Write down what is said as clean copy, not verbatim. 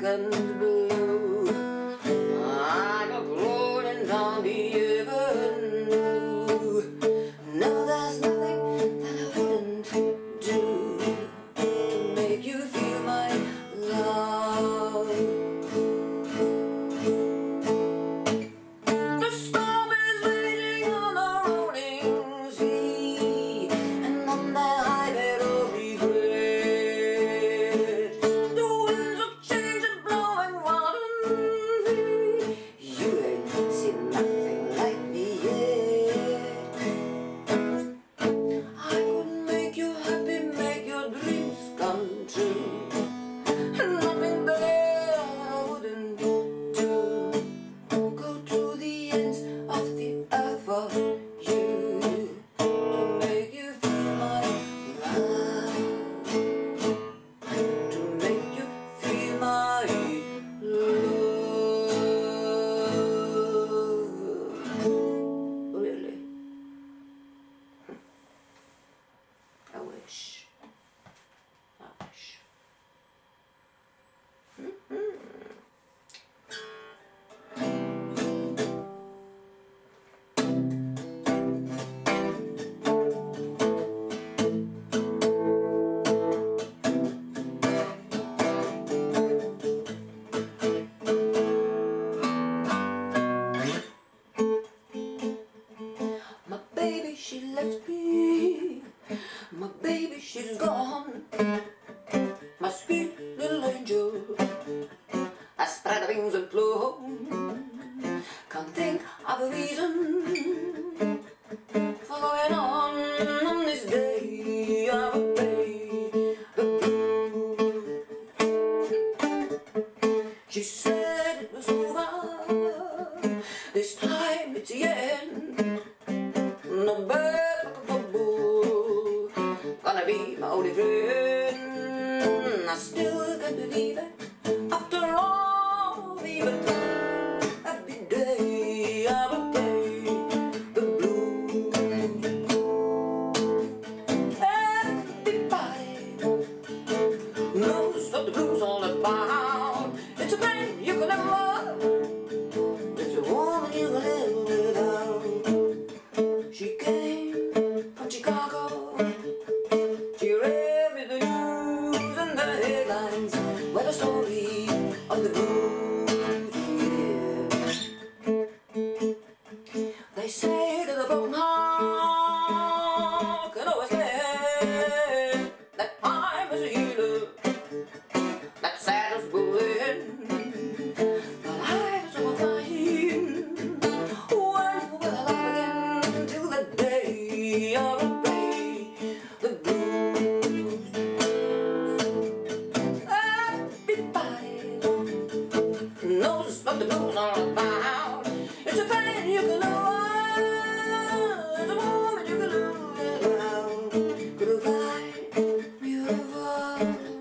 and blue. I go rolling down the avenue. No, there's nothing that I wouldn't do to make you feel my love. The storm is raging on the rolling sea, and on that highway of regret, the winds of change are blowing wild and free. You ain't seen nothing like me yet. I could make you happy, make your dreams come true. Nothing there I wouldn't do. Go to the ends of the earth for you to make you feel my love, to make you feel my love. Really? I wish. I wish. My baby, she left me. My baby, she's gone. My sweet little angel, I spread her wings and flew home. Can't think of a reason for going on this day. I will pay the blues. She said it was over, this time it's the end. No bird like a bubble, gonna be my only friend. I still can't believe it, after all we've been through. Every day I will pay the blues. Everybody knows what the blues all about. It's a man you can never love, it's a woman you can live without. She came from Chicago, she read me the news and the headlines were the story of the blues, yeah. They say that a broken heart can always mend, that time is a healer, that sadness will end. But I was so fine, when will I laugh again till the day I will pay the blues. Everybody knows what the blues are about. It's a pain you can love, it's a woman you can lose without. Goodbye, beautiful.